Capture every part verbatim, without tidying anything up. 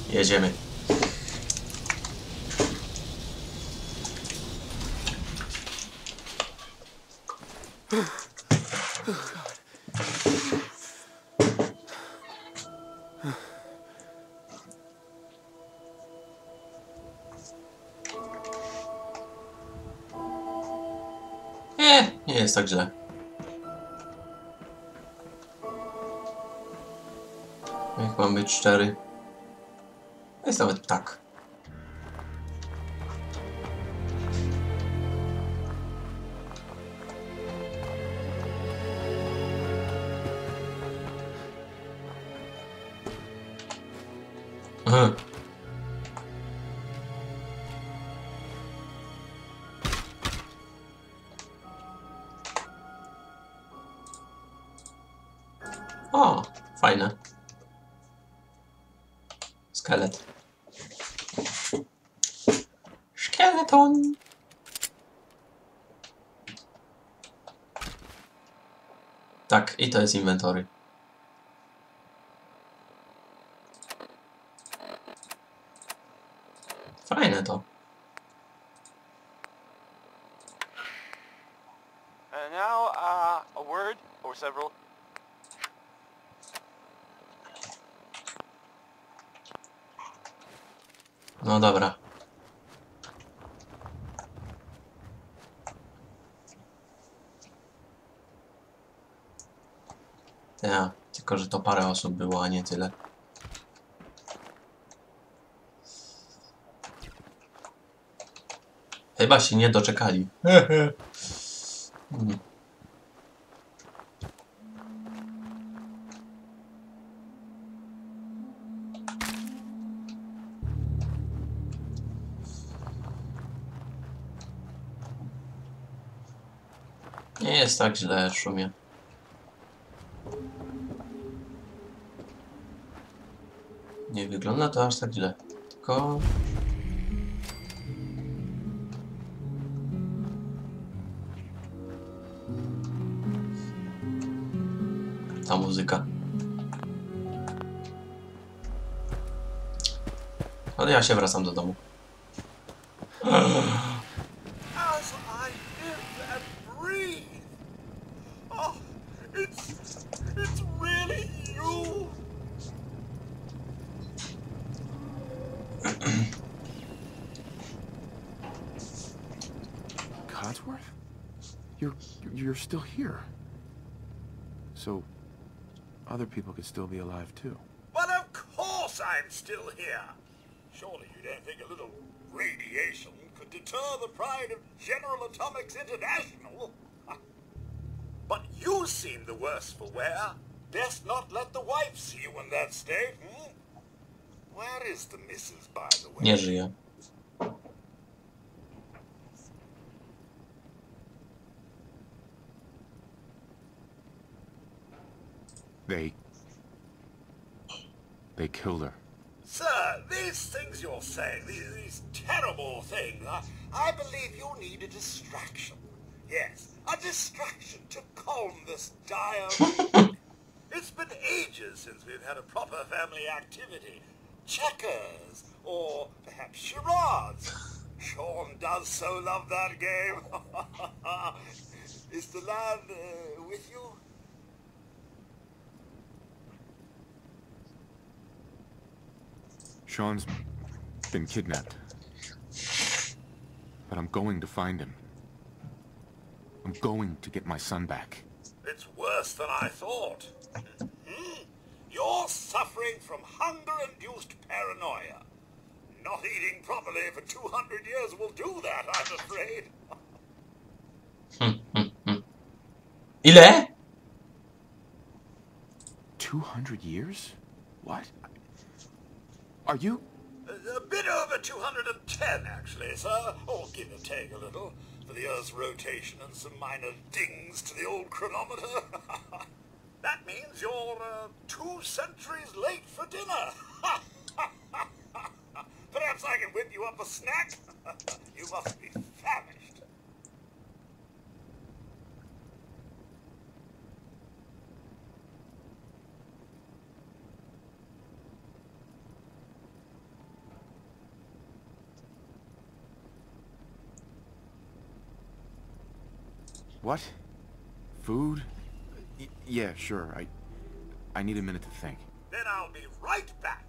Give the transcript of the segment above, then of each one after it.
Jedziemy. Nie, nie jest tak źle. Jak mam być szczery? Jest nawet ptak. Aha. O, fajne. Szkielet. Szkieleton. Tak, i to jest inwentory. Fajne to. And now, uh, a word or several. No dobra. Ja, tylko że to parę osób było, a nie tyle. Chyba się nie doczekali. Hmm. Nie jest tak źle, szumie. Nie wygląda to aż tak źle. Tylko... ta muzyka. Ale ja się wracam do domu. As I live and breathe. Oh, it's, it's really you. Codsworth? You're you're still here. So other people could still be alive too. Well, of course I'm still here. Surely you don't think a little radiation could deter the pride of General Atomics International? But you seem the worse for wear. Best not let the wife see you in that state, hmm? Where is the missus, by the way? Nie żyje. They... They killed her. Sir, these things you're saying, these, these terrible things, I, I believe you need a distraction. Yes, a distraction to calm this dire mood. It's been ages since we've had a proper family activity. Checkers, or perhaps charades. Sean does so love that game. Is the lad uh, with you? Sean's been kidnapped. But I'm going to find him. I'm going to get my son back. It's worse than I thought. Hmm? You're suffering from hunger-induced paranoia. Not eating properly for two hundred years will do that, I'm afraid. Ile? Two hundred years? What? Are you... A, a bit over two hundred ten, actually, sir. Or give or take a little, for the Earth's rotation and some minor dings to the old chronometer. That means you're uh, two centuries late for dinner. Perhaps I can whip you up a snack? You must be famished. What? Food? Y yeah, sure. I... I need a minute to think. Then I'll be right back.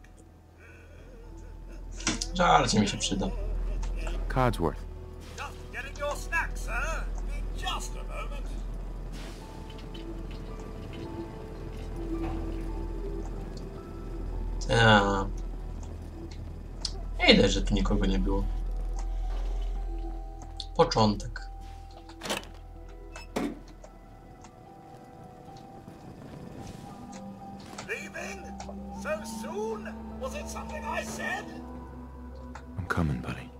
Żarcie mi się przyda. Codsworth. Just getting your snack, sir. Be just a moment. A. Nie widać, że tu nikogo nie było. Początek. Leaving? So soon? Was it something I said? I'm coming, buddy.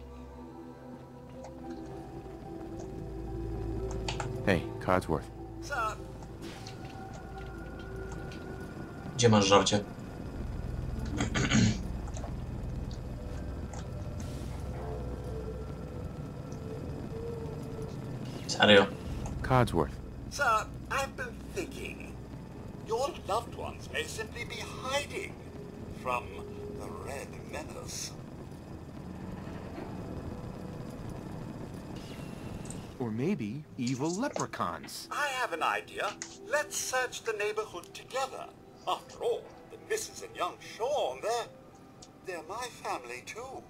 Hey, Codsworth. Sir, Gdzie masz żarcie? Serio? Codsworth. sir, I've been thinking. Your loved ones may simply be hiding from the Red Menace. Or maybe evil leprechauns. I have an idea. Let's search the neighborhood together. After all, the Missus and young Sean, they're... they're my family too.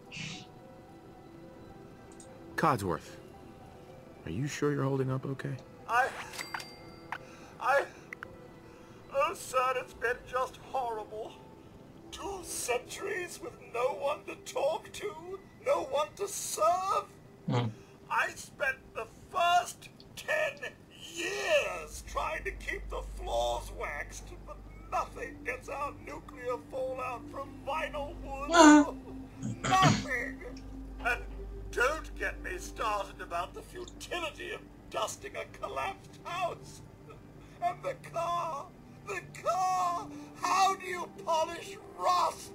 Codsworth. Are you sure you're holding up okay? I... I... Oh, sir, it's been just horrible. Two centuries with no one to talk to, no one to serve. Hmm. I spent the first ten years trying to keep the floors waxed, but nothing gets out nuclear fallout from vinyl wood. Nothing! And don't get me started about the futility of dusting a collapsed house. And the car! The car! How do you polish rust?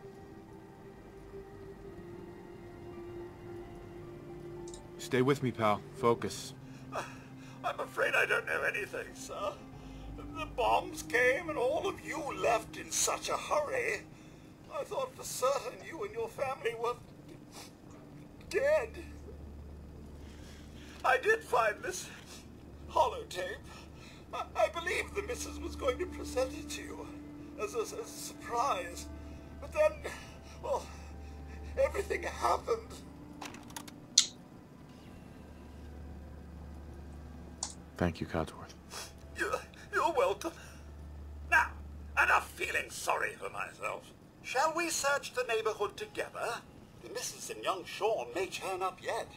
Stay with me, pal. Focus. I'm afraid I don't know anything, sir. The bombs came and all of you left in such a hurry. I thought for certain you and your family were dead. I did find this holotape. I, I believe the missus was going to present it to you as a, as a surprise. But then, well, everything happened. Thank you, Codsworth. You're, you're welcome. Now, enough feeling sorry for myself. Shall we search the neighborhood together? The missus and young Sean may turn up yet.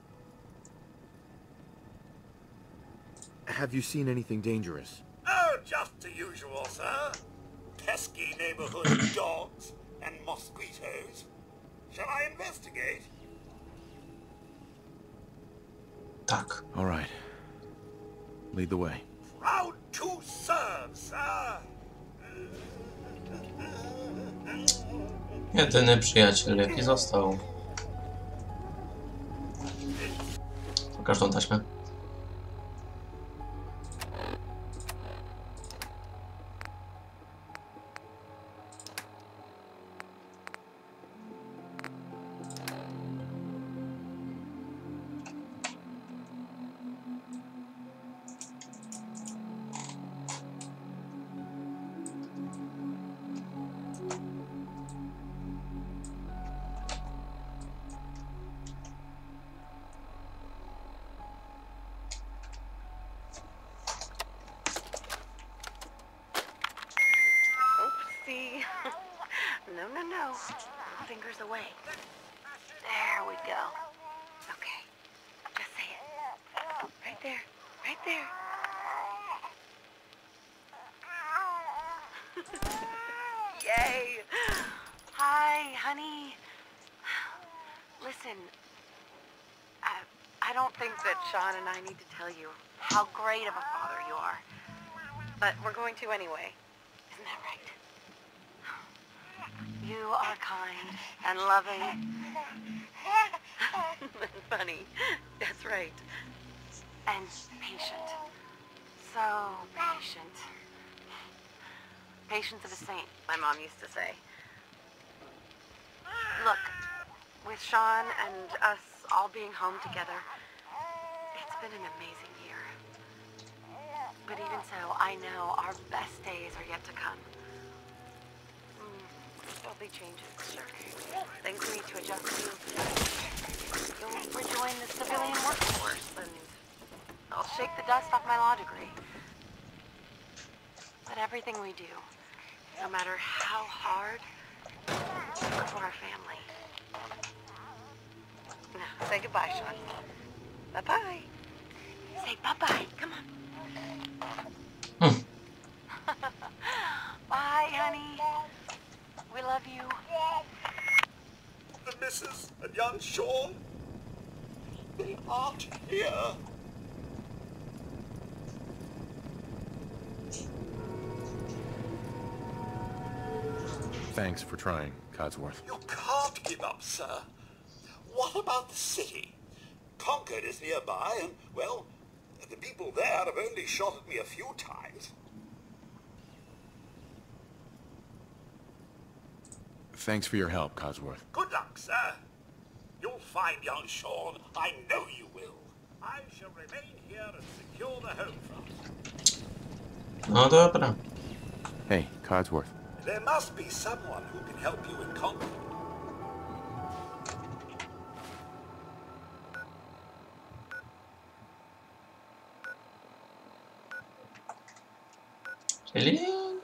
Have you seen anything dangerous? Oh, just the usual, sir. Pesky neighborhood dogs and mosquitoes. Shall I investigate? Tak. All right. Lead the way. Proud to serve, sir. Jedyny przyjaciel, jaki został. Pokaż tą taśmę. No, no, no. Fingers away. There we go. Okay. Just say it. Right there. Right there. Yay! Hi, honey. Listen, I, I don't think that Sean and I need to tell you how great of a father you are. But we're going to anyway. Isn't that right? You are kind and loving. Funny. That's right. And patient. So patient. Patience of a saint, my mom used to say. Look, with Sean and us all being home together, it's been an amazing year. But even so, I know our best days are yet to come. Mm, there'll be changes, sure. Things we need to adjust to. You'll rejoin the civilian workforce, and I'll shake the dust off my law degree. But everything we do, no matter how hard, is for our family. Now, say goodbye, Sean. Bye-bye. Say bye-bye. Come on. Hmm. Bye, honey. We love you. The missus and young Sean, they aren't here. Thanks for trying, Codsworth. You can't give up, sir. What about the city? Concord is nearby, and, well, the people there have only shot at me a few times. Thanks for your help, Codsworth. Good luck, sir. You'll find young Sean. I know you will. I shall remain here and secure the home front. No dobra. Hey, Codsworth. There must be someone who can help you in Concord. Czyli...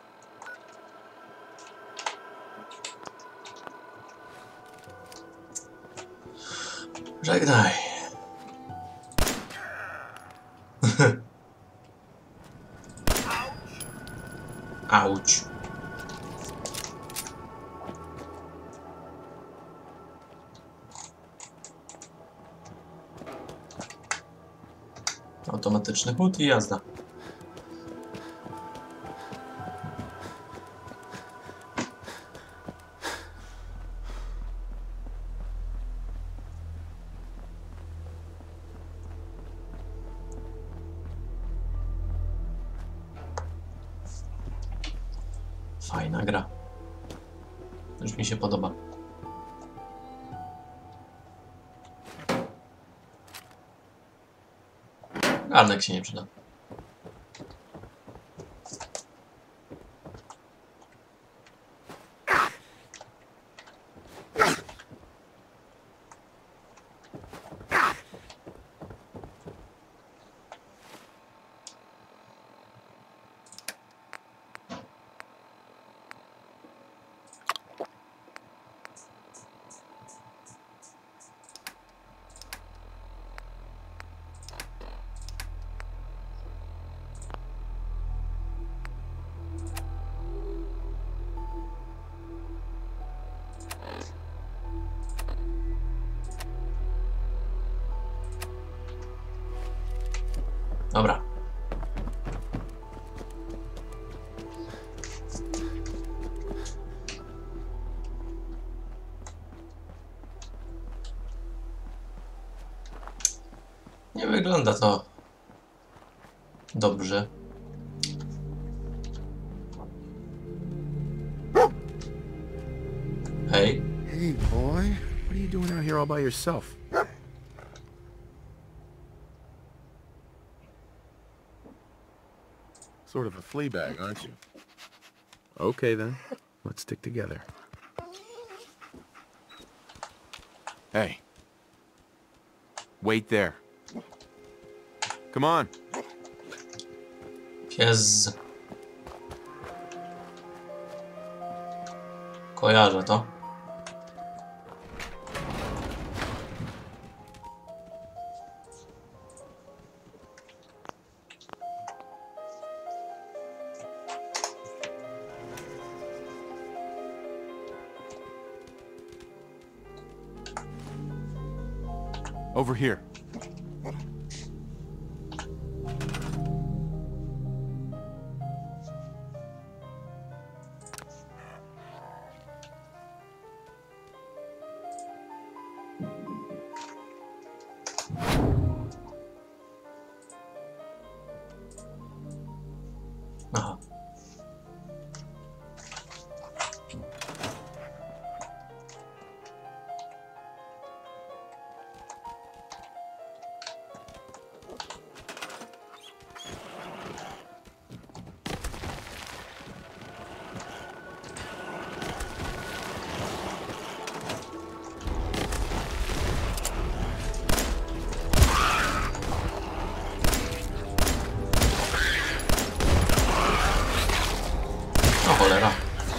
Żegnaj. Auć. Automatyczny chód i jazda. Fajna gra. Już mi się podoba. Garnek się nie przyda. Dobra. Nie wygląda to dobrze. Hey. Hey, boy. What are you doing out here all by yourself? Sort of a flea bag, aren't you? Okay, then. Let's stick together. Hey. Wait there. Come on. Pies. Kojarzę to. Over here. Aha. cholera.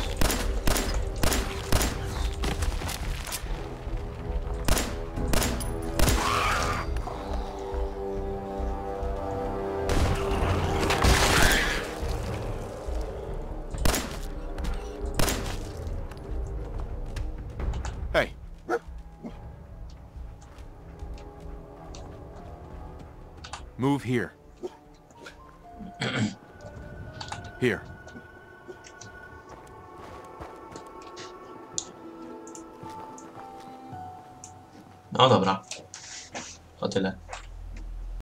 Hey. Move here. Here. No dobra. To tyle.